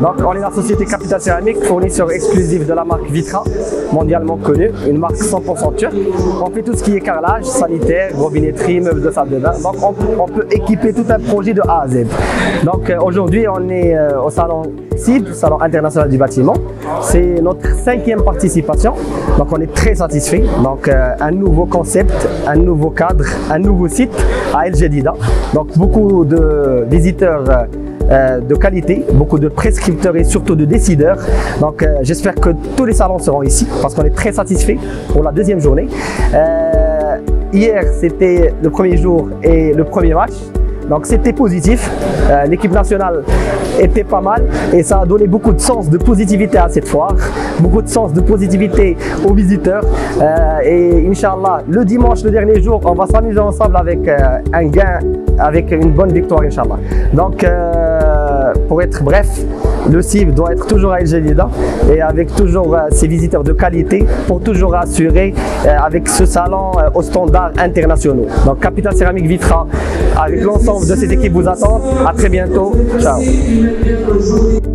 Donc, on est la société Capital Céramique, fournisseur exclusif de la marque Vitra, mondialement connue, une marque 100% turque. On fait tout ce qui est carrelage, sanitaire, robinetterie, meubles de salle de bain. Donc, on peut équiper tout un projet de A à Z. Donc, aujourd'hui, on est au salon CIB, Salon international du bâtiment. C'est notre 5e participation. Donc, on est très satisfait. Donc, un nouveau concept, un nouveau cadre, un nouveau site à El Jadida. Donc, beaucoup de visiteurs de qualité, beaucoup de prescripteurs et surtout de décideurs. Donc j'espère que tous les salons seront ici parce qu'on est très satisfait pour la 2e journée. Hier c'était le premier jour et le premier match. Donc c'était positif, l'équipe nationale était pas mal et ça a donné beaucoup de sens de positivité à cette foire, beaucoup de sens de positivité aux visiteurs et Inch'Allah, le dimanche, le dernier jour, on va s'amuser ensemble avec un gain, avec une bonne victoire Inch'Allah. Donc pour être bref, le CIB doit être toujours à El Jadida et avec toujours ses visiteurs de qualité pour toujours assurer avec ce salon aux standards internationaux. Donc Capital Céramique Vitra avec l'ensemble de ces équipes vous attendent. À très bientôt. Ciao.